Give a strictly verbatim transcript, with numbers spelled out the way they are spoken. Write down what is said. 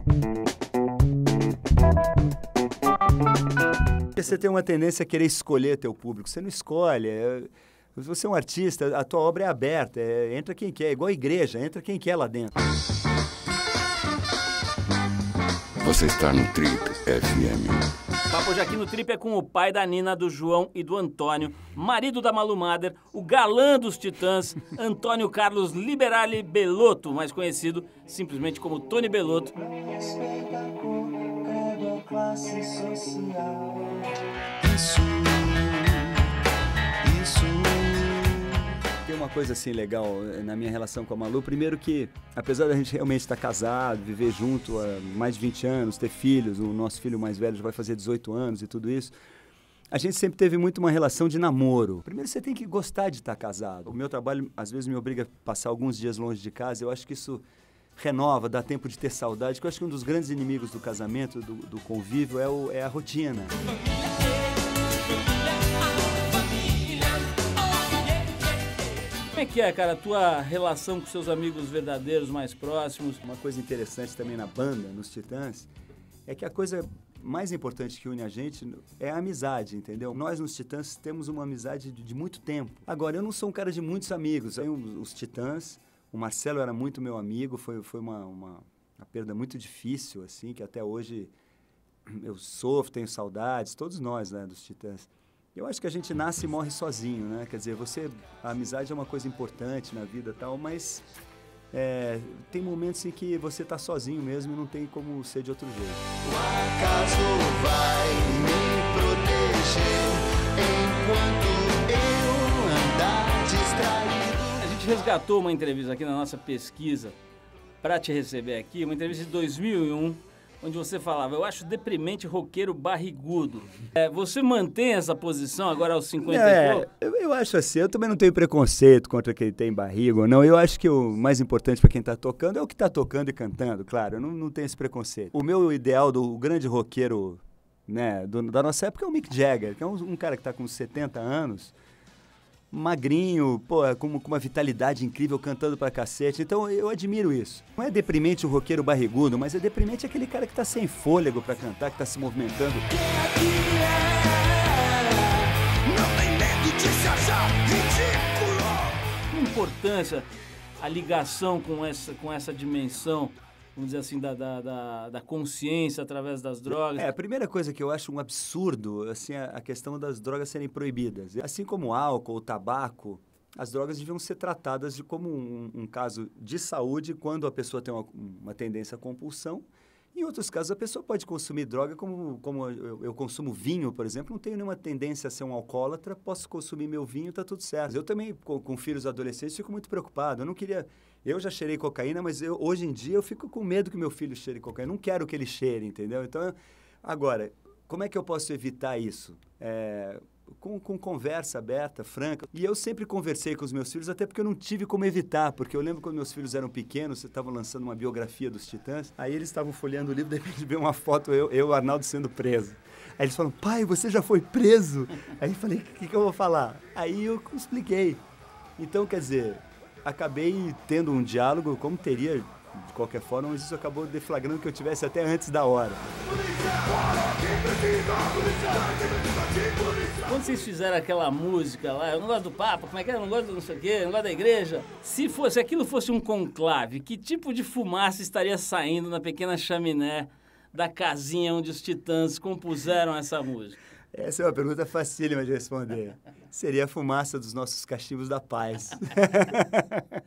Você tem uma tendência a querer escolher teu público. Você não escolhe. É... Você é um artista, a tua obra é aberta. É... Entra quem quer, é igual a igreja, entra quem quer lá dentro. Você está no Trip F M. Papo hoje aqui no Trip é com o pai da Nina, do João e do Antônio, marido da Malu Mader, o galã dos Titãs, Antônio Carlos Liberali Belotto, mais conhecido simplesmente como Tony Belotto. Isso, isso. Tem uma coisa assim legal na minha relação com a Malu. Primeiro que, apesar da gente realmente estar casado, viver junto há mais de vinte anos, ter filhos, o nosso filho mais velho já vai fazer dezoito anos e tudo isso, a gente sempre teve muito uma relação de namoro. Primeiro você tem que gostar de estar casado. O meu trabalho às vezes me obriga a passar alguns dias longe de casa. Eu acho que isso renova, dá tempo de ter saudade. Eu acho que um dos grandes inimigos do casamento, do, do convívio, é, o, é a rotina. Como é que é, cara, a tua relação com seus amigos verdadeiros mais próximos? Uma coisa interessante também na banda, nos Titãs, é que a coisa mais importante que une a gente é a amizade, entendeu? Nós, nos Titãs, temos uma amizade de, de muito tempo. Agora, eu não sou um cara de muitos amigos. Eu tenho os Titãs, o Marcelo era muito meu amigo, foi, foi uma, uma, uma perda muito difícil, assim, que até hoje eu sofro, tenho saudades, todos nós, né, dos Titãs. Eu acho que a gente nasce e morre sozinho, né? Quer dizer, você, a amizade é uma coisa importante na vida e tal, mas é, tem momentos em que você está sozinho mesmo e não tem como ser de outro jeito. O acaso vai me proteger enquanto eu andar distraído. A gente resgatou uma entrevista aqui na nossa pesquisa para te receber aqui, uma entrevista de dois mil e um, onde você falava, eu acho deprimente roqueiro barrigudo. É, você mantém essa posição agora aos cinquenta é, e pouco? Eu, eu acho assim, eu também não tenho preconceito contra quem tem barriga ou não. Eu acho que o mais importante para quem está tocando é o que está tocando e cantando, claro. Eu não, não tenho esse preconceito. O meu ideal do grande roqueiro, né, do, da nossa época é o Mick Jagger, que é um, um cara que está com setenta anos, magrinho, pô, com, com uma vitalidade incrível, cantando pra cacete. Então, eu admiro isso. Não é deprimente o roqueiro barrigudo, mas é deprimente aquele cara que tá sem fôlego pra cantar, que tá se movimentando. Não tem medo de se achar ridículo. Que importância a ligação com essa, com essa dimensão, vamos dizer assim, da, da, da, da consciência através das drogas? É, a primeira coisa que eu acho um absurdo, assim, a, a questão das drogas serem proibidas. Assim como o álcool, o tabaco, as drogas deviam ser tratadas de como um, um caso de saúde quando a pessoa tem uma, uma tendência à compulsão. Em outros casos, a pessoa pode consumir droga, como, como eu, eu consumo vinho, por exemplo, não tenho nenhuma tendência a ser um alcoólatra, posso consumir meu vinho, está tudo certo. Eu também, com, com filhos adolescentes, fico muito preocupado. Eu não queria... Eu já cheirei cocaína, mas eu, hoje em dia eu fico com medo que meu filho cheire cocaína. Não quero que ele cheire, entendeu? Então, agora, como é que eu posso evitar isso? É... Com, com conversa aberta, franca. E eu sempre conversei com os meus filhos, até porque eu não tive como evitar, porque eu lembro quando meus filhos eram pequenos, você estava lançando uma biografia dos Titãs, aí eles estavam folheando o livro, de repente veio uma foto, eu e o Arnaldo sendo preso. Aí eles falam, pai, você já foi preso? Aí eu falei, o que, que eu vou falar? Aí eu expliquei. Então, quer dizer, acabei tendo um diálogo, como teria de qualquer forma, mas isso acabou deflagrando que eu tivesse até antes da hora. Quando vocês fizeram aquela música lá, eu não gosto do Papa, como é que é? Eu não gosto do não sei o quê, eu não gosto da igreja. Se, fosse, se aquilo fosse um conclave, que tipo de fumaça estaria saindo na pequena chaminé da casinha onde os Titãs compuseram essa música? Essa é uma pergunta facílima de responder. Seria a fumaça dos nossos cachimbos da paz.